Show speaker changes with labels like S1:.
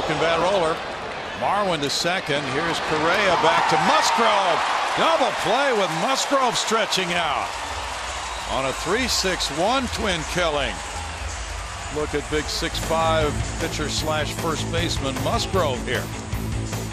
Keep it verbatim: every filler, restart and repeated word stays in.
S1: broken bat roller. Marwin to second. Here's Correa back to Musgrove. Double play with Musgrove stretching out on a three six one twin killing. Look at big six five pitcher slash first baseman Musgrove here.